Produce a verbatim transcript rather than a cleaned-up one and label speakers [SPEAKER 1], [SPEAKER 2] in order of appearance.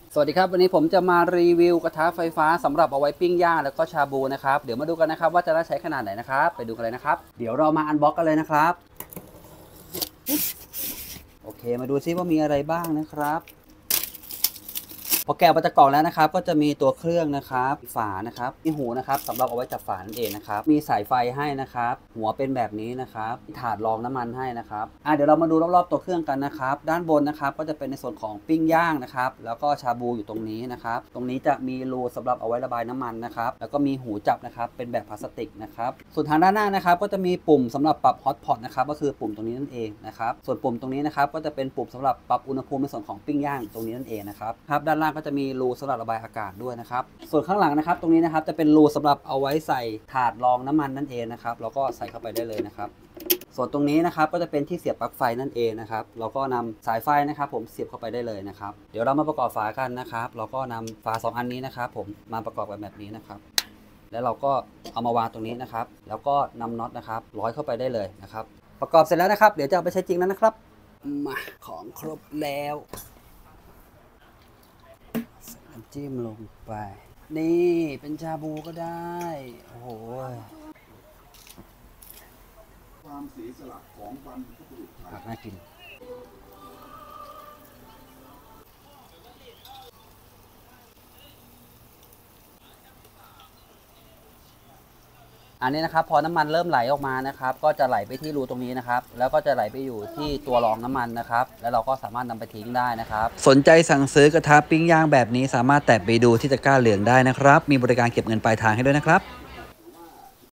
[SPEAKER 1] สวัสดีครับวันนี้ผมจะมารีวิวกระทะไฟฟ้าสำหรับเอาไว้ปิ้งย่างแล้วก็ชาบูนะครับเดี๋ยวมาดูกันนะครับว่าจะได้ใช้ขนาดไหนนะครับไปดูกันเลยนะครับเดี๋ยวเรามาอันบ็อกกันเลยนะครับโอเคมาดูซิว่ามีอะไรบ้างนะครับพอแกะมาจากกล่องแล้วนะครับก็จะมีตัวเครื่องนะครับฝานะครับมีหูนะครับสำหรับเอาไว้จับฝานั่นเองนะครับมีสายไฟให้นะครับหัวเป็นแบบนี้นะครับถาดรองน้ำมันให้นะครับอ่ะเดี๋ยวเรามาดูรอบๆตัวเครื่องกันนะครับด้านบนนะครับก็จะเป็นในส่วนของปิ้งย่างนะครับแล้วก็ชาบูอยู่ตรงนี้นะครับตรงนี้จะมีรูสำหรับเอาไว้ระบายน้ำมันนะครับแล้วก็มีหูจับนะครับเป็นแบบพลาสติกนะครับส่วนทางด้านหน้านะครับก็จะมีปุ่มสำหรับปรับฮอตพอตนะครับก็คือปุ่มตรงนี้นั่นเองนะครับส่วนปุ่มตรงนี้นะครับก็จะเป็นปุ่มสำหรับปรับอุณหภูมิในส่วนของปิ้งย่างตรงนี้นั่นเองนะครับครับด้านล่างก็จะมีรูสำหรับระบายอากาศด้วยนะครับส่วนข้างหลังนะครับตรงนี้นะครับจะเป็นรูสำหรับเอาไว้ใส่ถาดรองน้ำมันนั่นเองนะครับแล้วก็ใส่เข้าไปได้เลยนะครับส่วนตรงนี้นะครับก็จะเป็นที่เสียบปลั๊กไฟนั่นเองนะครับเราก็นำสายไฟนะครับผมเสียบเข้าไปได้เลยนะครับเดี๋ยวเรามาประกอบฝากันนะครับเราก็นำฝาสองอันนี้นะครับผมมาประกอบกันแบบนี้นะครับแล้วเราก็เอามาวางตรงนี้นะครับแล้วก็นำน็อตนะครับร้อยเข้าไปได้เลยนะครับประกอบเสร็จแล้วนะครับเดี๋ยวจะเอาไปใช้จริงแล้วนะครับมาของครบแล้วน้ำจิ้มลงไปนี่เป็นชาบูก็ได้โอ้โห
[SPEAKER 2] ความเสียสละของบรรพบุรุษไทย
[SPEAKER 1] ผักน่ากินอันนี้นะครับพอน้ำมันเริ่มไหลออกมานะครับก็จะไหลไปที่รูตรงนี้นะครับแล้วก็จะไหลไปอยู่ที่ตัวรองน้ำมันนะครับแล้วเราก็สามารถนำไปทิ้งได้นะครับสนใจสั่งซื้อกระทะปิ้งย่างแบบนี้สามารถแตะไปดูที่ตะกร้าเหลืองได้นะครับมีบริการเก็บเงินปลายทางให้ด้วยนะครับ